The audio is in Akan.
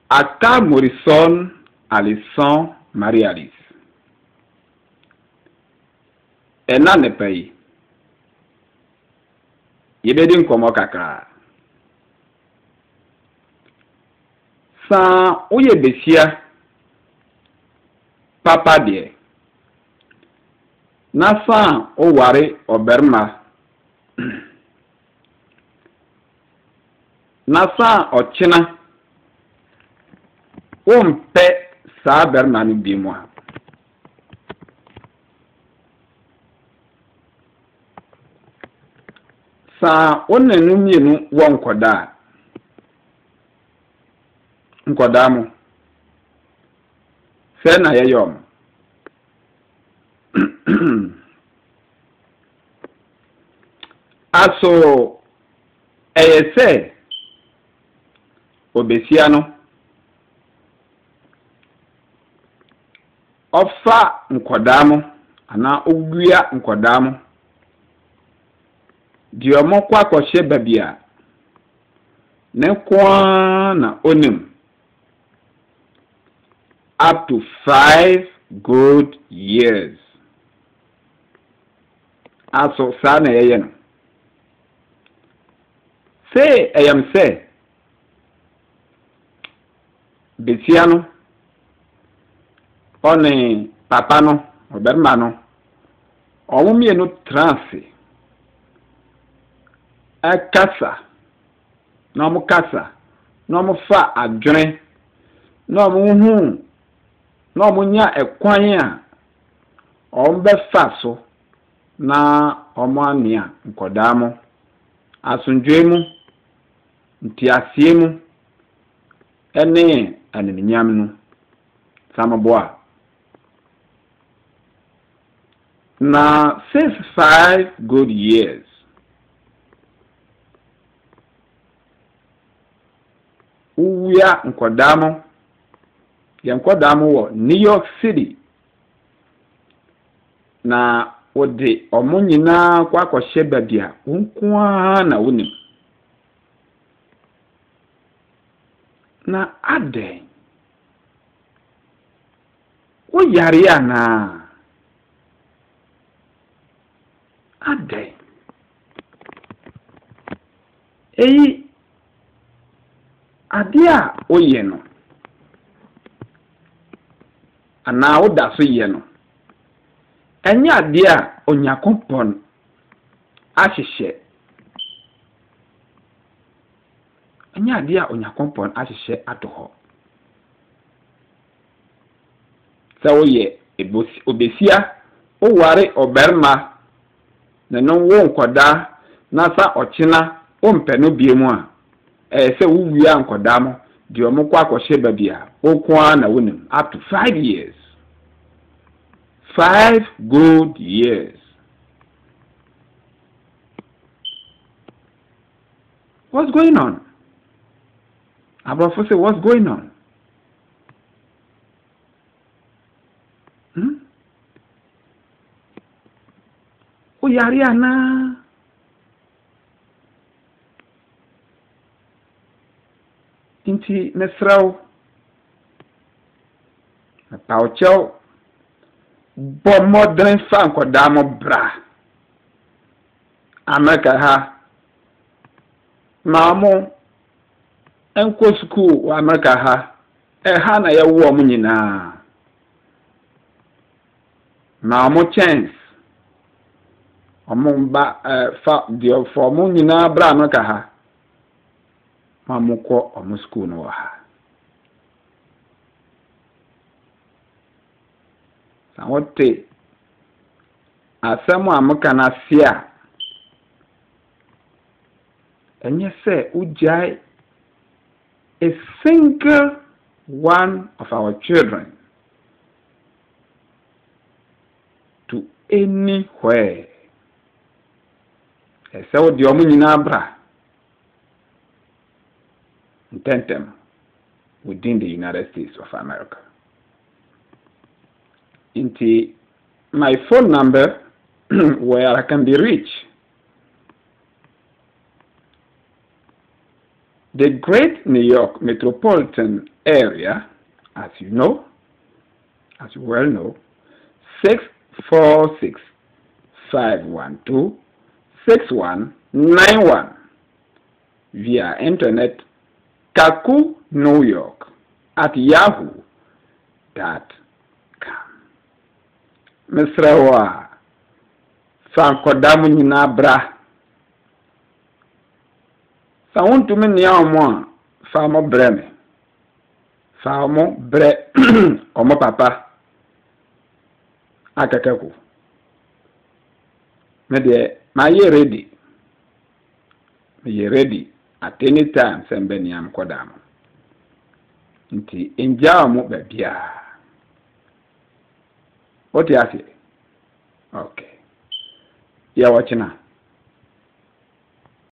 Aka Morrison Alison Marie-Alice. Ena ne payi. Yebedi nkomo kakra. San uye besia papa de. Na san o ware oberma. Na san ochina. Umpe sa berma ni bimwa. Sa onenu mienu wo nkoda. Nkoda mu. Fe na yeyom. Aso eyese obesiano ofa nkodamu ana ogwia nkodamu di omo kwa kwahye babia ne kwa na onim up to 5 good years. Aso sana yeye no say ayam say betiano oni papa no oberma no omumie no trance akasa no mo kasa no mo fa adwene no mo hu no mo nya ekwan a ombe fa so na omo ania nkodamo asundwemu ntiasiemu ene aneninyam no samaboa na 5 good years uya nkodamo ya nkodamo wo New York City na ode omunyina kwa kwahye babia unkoa na wonim na ade wo yare ana ade eyi adia oye no ana oda so ye no enya adia onyakompon ahihye enya adia onyakompon ahihye atoho sawo ye obesia o ware oberma na no wo nkoda na sa ochina o mpeno biemu a se wuwia nkoda mo di omukwa akwahye babia okwa na wonim up to 5 years 5 good years. What's going on? Abrafo say, what's going on? O yari ana. Inti mesrao. Na pauchao. Bo modern fan ko damo bra. America ha. Mamo enko school wa America ha. Ha na ya wo mu nyina. Mamo chance. Omumba fa dio for mu nyina bra America ha. Mamo ko omu school no ha. Wote asemu amuka na sia enye se ujai a single one of our children to anywhere esewo di omu nyina bra intentem within the United States of America. Into my phone number where I can be reached The Great New York metropolitan area, as you know, as you well know, 646-512-6191 via internet Kakou, New York at yahoo.com. Mr. Sankodamu nyina bra. Sa wontu me nia omo fa mo bre me. Fa mo bre omo papa. Akakaku. Me de ma ye ready. Me ye ready at any time sembe ni am kodam. Nti enja mo ba bia. What you say? Okay. Yeah, watching now.